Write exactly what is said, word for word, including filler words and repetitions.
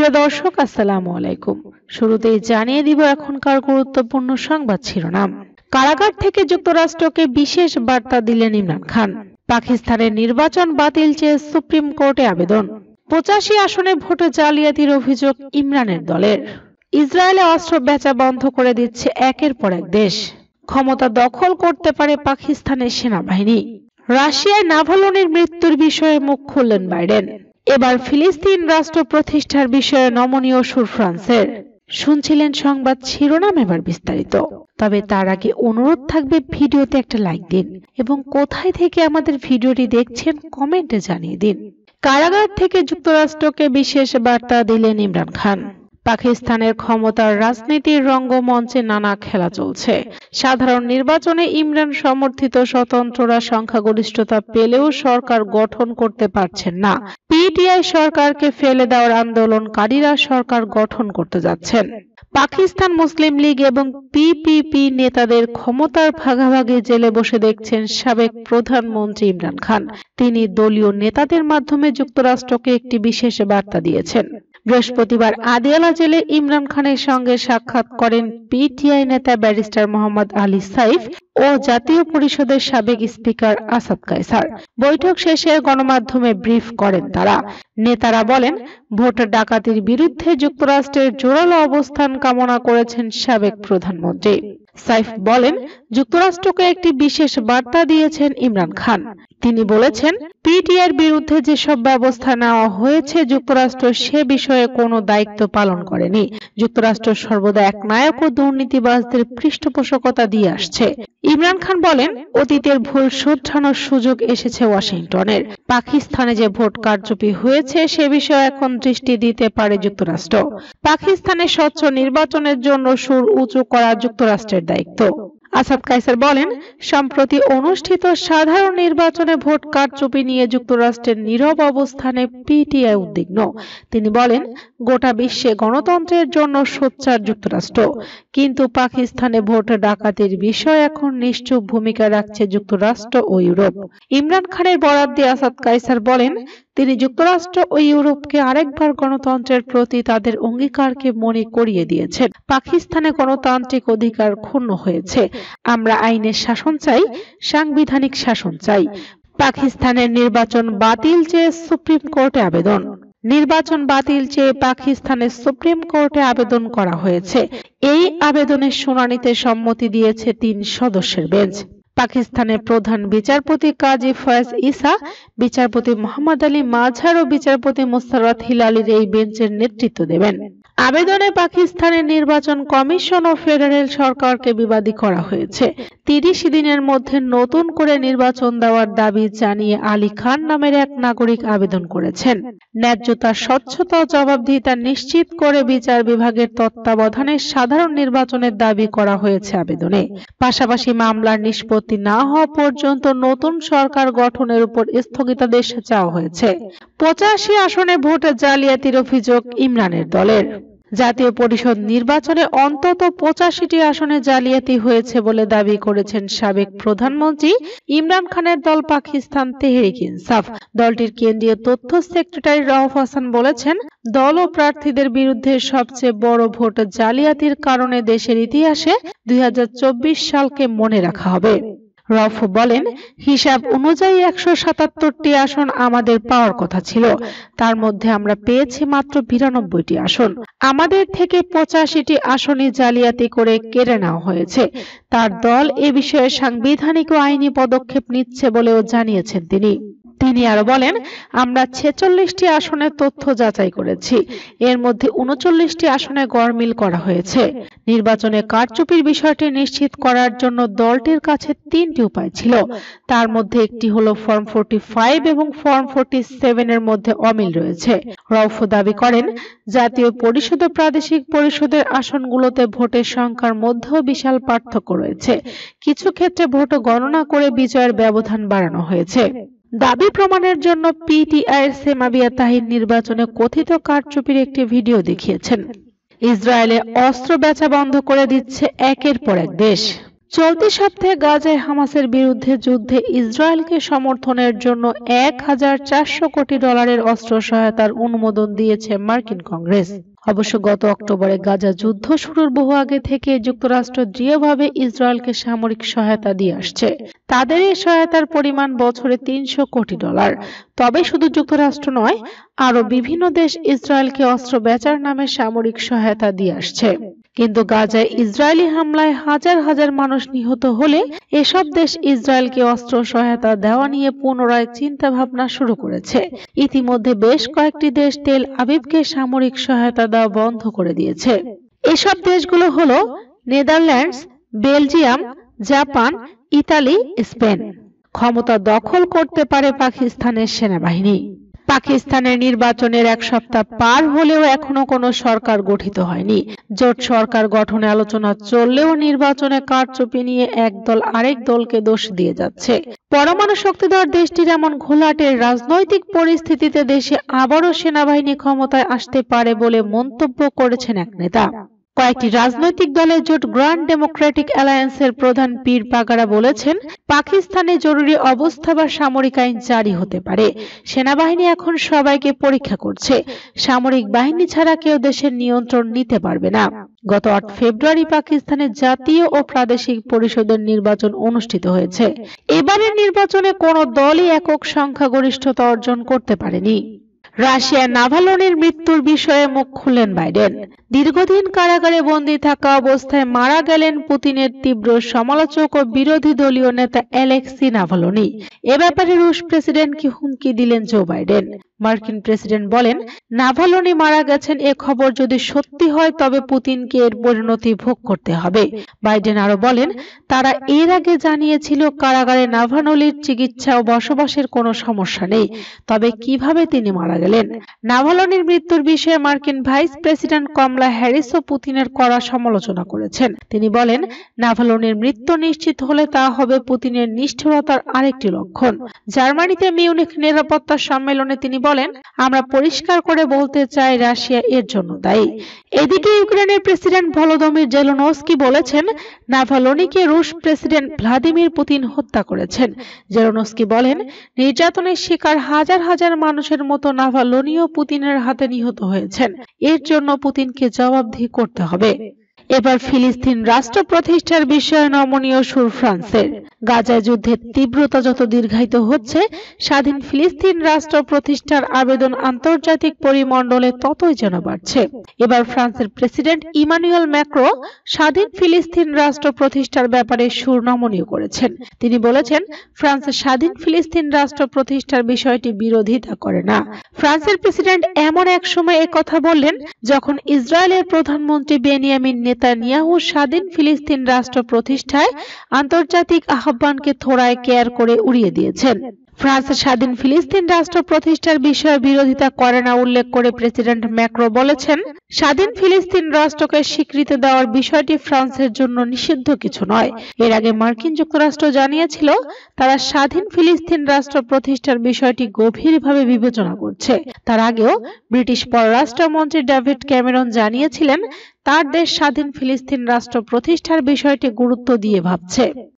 সুপ্রিয় দর্শক, আসসালামু আলাইকুম। শুরুতেই জানিয়ে দিব এখনকার গুরুত্বপূর্ণ সংবাদ শিরোনাম। কারাগার থেকে যুক্তরাষ্ট্রকে বিশেষ বার্তা দিলেন ইমরান খান। পাকিস্তানের নির্বাচন বাতিল চেয়ে সুপ্রিম কোর্টে আবেদন। পঁচাশি আসনে ভোটে জালিয়াতির অভিযোগ ইমরানের দলের। ইসরায়েলে অস্ত্র বেচা বন্ধ করে দিচ্ছে একের পর এক দেশ। ক্ষমতা দখল করতে পারে পাকিস্তানের সেনাবাহিনী। রাশিয়ায় নাভালনির মৃত্যুর বিষয়ে মুখ খুললেন বাইডেন। এবার ফিলিস্তিন রাষ্ট্র প্রতিষ্ঠার বিষয়ে নমনীয় সুর ফ্রান্সের। শুনছিলেন সংবাদ শিরোনাম, এবার বিস্তারিত। তবে তার আগে অনুরোধ থাকবে ভিডিওতে একটা লাইক দিন এবং কোথায় থেকে আমাদের ভিডিওটি দেখছেন কমেন্টে জানিয়ে দিন। কারাগার থেকে যুক্তরাষ্ট্রকে বিশেষ বার্তা দিলেন ইমরান খান। পাকিস্তানের ক্ষমতার রাজনীতির রঙ্গমঞ্চে নানা খেলা চলছে। সাধারণ নির্বাচনে ইমরান সমর্থিত স্বতন্ত্ররা সংখ্যাগরিষ্ঠতা পেলেও সরকার গঠন করতে পারছেন না। পিটিআই সরকারকে ফেলে দেওয়ার আন্দোলনকারীরা সরকার গঠন করতে যাচ্ছেন। পাকিস্তান মুসলিম লীগ এবং পিপিপি নেতাদের ক্ষমতার ভাগাভাগি জেলে বসে দেখছেন সাবেক প্রধানমন্ত্রী ইমরান খান। তিনি দলীয় নেতাদের মাধ্যমে যুক্তরাষ্ট্রকে একটি বিশেষ বার্তা দিয়েছেন। বৃহস্পতিবার আদিয়ালা জেলে ইমরান খানের সঙ্গে সাক্ষাৎ করেন পিটিআই নেতা ব্যারিস্টার মোহাম্মদ আলী সাইফ ও জাতীয় পরিষদের সাবেক স্পিকার আসাদ কায়সার। বৈঠক শেষে গণমাধ্যমে ব্রিফ করেন তারা। নেতারা বলেন, ভোট ডাকাতির বিরুদ্ধে যুক্তরাষ্ট্রের জোরালো অবস্থান কামনা করেছেন সাবেক প্রধানমন্ত্রী। সাইফ বলেন, যুক্তরাষ্ট্রকে একটি বিশেষ বার্তা দিয়েছেন ইমরান খান। তিনি বলেছেন, পিটিআইয়ের বিরুদ্ধে যেসব ব্যবস্থা নেওয়া হয়েছে যুক্তরাষ্ট্র সে বিষয়ে কোনো দায়িত্ব পালন করেনি। যুক্তরাষ্ট্র সর্বদা একনায়ক ও দুর্নীতিবাজদের পৃষ্ঠপোষকতা দিয়ে আসছে। ইমরান খান বলেন, অতীতের ভুল শুধরানোর সুযোগ এসেছে ওয়াশিংটনের। পাকিস্তানে যে ভোট কারচুপি হয়েছে সে বিষয়ে এখন দৃষ্টি দিতে পারে যুক্তরাষ্ট্র। পাকিস্তানে স্বচ্ছ নির্বাচনের জন্য সুর উঁচু করা যুক্তরাষ্ট্রের দায়িত্ব। আসাদ কায়সার বলেন, সম্প্রতি অনুষ্ঠিত সাধারণ নির্বাচনে ভোট কারচুপি নিয়ে যুক্তরাষ্ট্রের নীরব অবস্থানে পিটিআই উদ্বিগ্ন। তিনি বলেন, গোটা বিশ্বে গণতন্ত্রের জন্য সোচ্চার যুক্তরাষ্ট্র, কিন্তু পাকিস্তানে ভোট ডাকাতির বিষয়ে এখন নিশ্চুপ ভূমিকা রাখছে যুক্তরাষ্ট্র ও ইউরোপ। ইমরান খানের বরাত দিয়ে আসাদ কায়সার বলেন, তিনি যুক্তরাষ্ট্র ও ইউরোপকে আরেকবার গণতন্ত্রের প্রতি তাদের অঙ্গীকারকে মনে করিয়ে দিয়েছেন। পাকিস্তানে গণতান্ত্রিক অধিকার ক্ষুণ্ণ হয়েছে। আমরা আইনের শাসন চাই, সাংবিধানিক শাসন চাই। পাকিস্তানের নির্বাচন বাতিল চেয়ে সুপ্রিম কোর্টে আবেদন। নির্বাচন বাতিল চেয়ে পাকিস্তানের সুপ্রিম কোর্টে আবেদন করা হয়েছে। এই আবেদনের শুনানিতে সম্মতি দিয়েছে তিন সদস্যের বেঞ্চ। পাকিস্তানের প্রধান বিচারপতি কাজী ফয়েজ ইসা, বিচারপতি মোহাম্মদ আলী মাঝহার ও বিচারপতি মোস্তারাত হিলালির এই বেঞ্চের নেতৃত্ব দেবেন। আবেদনে পাকিস্তানের নির্বাচন কমিশন ও ফেডারেল সরকারকে বিবাদী করা হয়েছে। তিরিশ দিনের মধ্যে নতুন করে নির্বাচন দেওয়ার দাবি জানিয়ে আলী খান নামের এক নাগরিক আবেদন করেছেন। ন্যায্যতা, স্বচ্ছতা ও জবাবদিহিতা নিশ্চিত করে বিচার বিভাগের তত্ত্বাবধানে সাধারণ নির্বাচনের দাবি করা হয়েছে আবেদনে। পাশাপাশি মামলার নিষ্পত্তি না হওয়া পর্যন্ত নতুন সরকার গঠনের উপর স্থগিতাদেশ চাওয়া হয়েছে। পঁচাশি আসনে ভোট জালিয়াতির অভিযোগ ইমরানের দলের। জাতীয় পরিষদ নির্বাচনে অন্তত পঁচাশিটি আসনে জালিয়াতি হয়েছে বলে দাবি করেছেন সাবেক প্রধানমন্ত্রী ইমরান খানের দল পাকিস্তান তেহরিক ইনসাফ। দলটির কেন্দ্রীয় তথ্য সেক্রেটারি রউফ হাসান বলেছেন, দল ও প্রার্থীদের বিরুদ্ধে সবচেয়ে বড় ভোট জালিয়াতির কারণে দেশের ইতিহাসে দুই হাজার চব্বিশ সালকে মনে রাখা হবে। রউফ বলেন, হিসাব অনুযায়ী একশো সাতাত্তরটি আসন আমাদের পাওয়ার কথা ছিল, তার মধ্যে আমরা পেয়েছি মাত্র বিরানব্বইটি আসন। আমাদের থেকে পঁচাশিটি আসনই জালিয়াতি করে কেড়ে নেওয়া হয়েছে। তার দল এ বিষয়ে সাংবিধানিক ও আইনি পদক্ষেপ নিচ্ছে বলেও জানিয়েছেন তিনি। তিনি আরো বলেন, আমরা ছেচল্লিশটি আসনের তথ্য যাচাই করেছি। এর মধ্যে উনচল্লিশটি আসনে গড়মিল করা হয়েছে। নির্বাচনে কারচুপির বিষয়টি নিশ্চিত করার জন্য দলটির কাছে তিনটি উপায় ছিল। তার মধ্যে একটি হলো ফর্ম ফর্টি ফাইভ এবং ফর্ম ফর্টি সেভেন এর মধ্যে অমিল রয়েছে। রউফ দাবি করেন, জাতীয় পরিষদ ও প্রাদেশিক পরিষদের আসনগুলোতে ভোটের সংখ্যার মধ্যেও বিশাল পার্থক্য রয়েছে। কিছু ক্ষেত্রে ভোট গণনা করে বিজয়ের ব্যবধান বাড়ানো হয়েছে। দাবি প্রমাণের জন্য পিটিআই এর সেমাবিয়া তাহির নির্বাচনে কথিত কারচুপির একটি ভিডিও দেখিয়েছেন। ইসরায়েলে অস্ত্র বেচা বন্ধ করে দিচ্ছে একের পর এক দেশ। চলতি সপ্তাহে গাজায় হামাসের বিরুদ্ধে যুদ্ধে ইসরায়েলকে সমর্থনের জন্য এক হাজার চারশো কোটি ডলারের অস্ত্র সহায়তার অনুমোদন দিয়েছে মার্কিন কংগ্রেস। অবশ্য গত অক্টোবরে গাজা যুদ্ধ শুরুর বহু আগে থেকে যুক্তরাষ্ট্র দৃঢ়ভাবে ইসরায়েলকে সামরিক সহায়তা দিয়ে আসছে। তাদের এই সহায়তার পরিমাণ বছরে তিনশো কোটি ডলার। তবে শুধু যুক্তরাষ্ট্র নয়, আরো বিভিন্ন দেশ ইসরায়েলকে অস্ত্র বেচার নামে সামরিক সহায়তা দিয়ে আসছে। কিন্তু গাজায় ইসরায়েলি হামলায় হাজার হাজার মানুষ নিহত হলে এসব দেশ ইসরায়েলকে অস্ত্র সহায়তা দেওয়া নিয়ে পুনরায় চিন্তা ভাবনা শুরু করেছে। ইতিমধ্যে বেশ কয়েকটি দেশ তেল আবিবকে সামরিক সহায়তা দেওয়া বন্ধ করে দিয়েছে। এসব দেশগুলো হলো Netherlands, Belgium, Japan, Italy, Spain. ক্ষমতা দখল করতে পারে পাকিস্তানের সেনাবাহিনী। পাকিস্তানের নির্বাচনের এক সপ্তাহ পার হলেও এখনো কোনো সরকার গঠিত হয়নি। জোট সরকার গঠনে আলোচনা চললেও নির্বাচনে কারচুপি নিয়ে একদল আরেক দলকে দোষ দিয়ে যাচ্ছে। পরমাণু শক্তিধর দেশটির এমন ঘোলাটে রাজনৈতিক পরিস্থিতিতে দেশে আবারও সেনাবাহিনী ক্ষমতায় আসতে পারে বলে মন্তব্য করেছেন এক নেতা। কয়েকটি রাজনৈতিক দলের জোট গ্র্যান্ড ডেমোক্রেটিক অ্যালায়েন্সের প্রধান পীর পাগারা বলেছেন, পাকিস্তানে জরুরি অবস্থা বা সামরিক আইন জারি হতে পারে। সেনাবাহিনী এখন সবাইকে পরীক্ষা করছে। সামরিক বাহিনী ছাড়া কেউ দেশের নিয়ন্ত্রণ নিতে পারবে না। গত আট ফেব্রুয়ারি পাকিস্তানের জাতীয় ও প্রাদেশিক পরিষদের নির্বাচন অনুষ্ঠিত হয়েছে। এবারের নির্বাচনে কোনো দলই একক সংখ্যাগরিষ্ঠতা অর্জন করতে পারেনি। রাশিয়ার নাভালনির মৃত্যুর বিষয়ে মুখ খুললেন বাইডেন। দীর্ঘদিন কারাগারে বন্দী থাকা অবস্থায় মারা গেলেন পুতিনের তীব্র সমালোচক ও বিরোধী দলীয় নেতা অ্যালেক্সি নাভালনি। এ ব্যাপারে রুশ প্রেসিডেন্টকে হুমকি দিলেন জো বাইডেন। মার্কিন প্রেসিডেন্ট বলেন, নাভালনি মারা গেছেন এ খবর যদি সত্যি হয় তবে পুতিনকে এর পরিণতি ভোগ করতে হবে। বাইডেন আরো বলেন, তারা এর আগে জানিয়েছিল কারাগারে নাভালনির চিকিৎসা ও বসবাসের কোনো সমস্যা নেই, তবে কিভাবে তিনি মারা গেলেন। নাভালনির মৃত্যুর বিষয়ে মার্কিন ভাইস প্রেসিডেন্ট কমলা হ্যারিসও পুতিনের কড়া সমালোচনা করেছেন। তিনি বলেন, নাভালনির মৃত্যু নিশ্চিত হলে তা হবে পুতিনের নিষ্ঠুরতার আরেকটি লক্ষণ। জার্মানিতে মিউনিখ নিরাপত্তা সম্মেলনে তিনি বলেন, আমরা পরিষ্কার করে বলতে চাই রাশিয়া এর জন্য দায়ী। এদিকে ইউক্রেনের প্রেসিডেন্ট ভলোদিমির জেলেনস্কি বলেছেন, নাভালনিকে রুশ প্রেসিডেন্ট ভ্লাদিমির পুতিন হত্যা করেছেন। জেলেনস্কি বলেন, নির্যাতনের শিকার হাজার হাজার মানুষের মতো নাভালনিও পুতিনের হাতে নিহত হয়েছেন। এর জন্য পুতিনকে জবাবদিহি করতে হবে। এবার ফিলিস্তিন রাষ্ট্র প্রতিষ্ঠার বিষয়ে নমনীয় সুর ফ্রান্সের। গাজায় যুদ্ধের তীব্রতা যত দীর্ঘায়িত হচ্ছে, স্বাধীন ফিলিস্তিন রাষ্ট্র প্রতিষ্ঠার আবেদন আন্তর্জাতিক পরিমণ্ডলে ততই যেন বাড়ছে। এবার ফ্রান্সের প্রেসিডেন্ট ইমানুয়েল ম্যাক্রো স্বাধীন ফিলিস্তিন রাষ্ট্র প্রতিষ্ঠার ব্যাপারে সুর নমনীয় করেছেন। তিনি বলেছেন, ফ্রান্সের স্বাধীন ফিলিস্তিন রাষ্ট্র প্রতিষ্ঠার বিষয়টি বিরোধিতা করে না। ফ্রান্সের প্রেসিডেন্ট এমন এক সময় একথা বললেন যখন ইসরায়েলের প্রধানমন্ত্রী বেনিয়ামিন নেতানিয়াহু স্বাধীন ফিলিস্তিন রাষ্ট্র প্রতিষ্ঠায় আন্তর্জাতিক আহ্বানকে থোড়ায় কেয়ার করে উড়িয়ে দিয়েছেন। ফ্রান্স স্বাধীন ফিলিস্তিন রাষ্ট্র প্রতিষ্ঠার বিষয়ে বিরোধিতা করে না উল্লেখ করে প্রেসিডেন্ট ম্যাক্রো বলেছেন, স্বাধীন ফিলিস্তিন রাষ্ট্রকে স্বীকৃতি দেওয়ার বিষয়টি ফ্রান্সের জন্য নিষিদ্ধ কিছু নয়। এর আগে মার্কিন যুক্তরাষ্ট্র জানিয়েছিল, তারা স্বাধীন ফিলিস্তিন রাষ্ট্র প্রতিষ্ঠার বিষয়টি গভীরভাবে বিবেচনা করছে। তার আগেও ব্রিটিশ পররাষ্ট্রমন্ত্রী ডেভিড ক্যামেরন জানিয়েছিলেন, তার দেশ স্বাধীন ফিলিস্তিন রাষ্ট্র প্রতিষ্ঠার বিষয়টি গুরুত্ব দিয়ে ভাবছে।